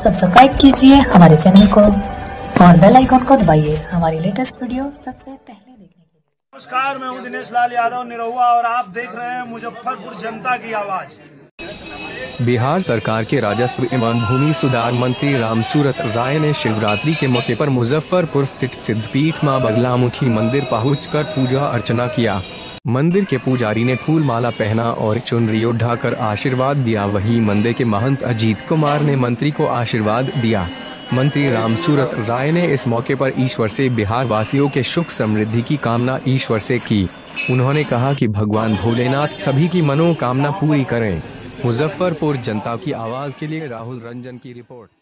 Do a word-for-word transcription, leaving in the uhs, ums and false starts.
Subscribe कीजिए हमारे channel को और बेल आइकन को दबाइए हमारी लेटेस्ट वीडियो सबसे पहले देखने के लिए। नमस्कार, मैं हूं दिनेश लाल यादव निरहुआ और आप देख रहे हैं मुजफ्फरपुर जनता की आवाज। बिहार सरकार के राजस्व एवं भूमि सुधार मंत्री रामसूरत राय ने शिवरात्रि के मौके पर मुजफ्फरपुर स्थित सिद्धपीठ मां बगलामुखी मंदिर पहुंचकर पूजा अर्चना किया। मंदिर के पुजारी ने फूल माला पहना और चुनरी ओढ़ाकर आशीर्वाद दिया। वहीं मंदिर के महंत अजीत कुमार ने मंत्री को आशीर्वाद दिया। मंत्री रामसूरत राय ने इस मौके पर ईश्वर से बिहार वासियों के सुख समृद्धि की कामना ईश्वर से की। उन्होंने कहा कि भगवान भोलेनाथ सभी की मनोकामना पूरी करें। मुजफ्फरपुर जनता की आवाज के लिए राहुल रंजन की रिपोर्ट।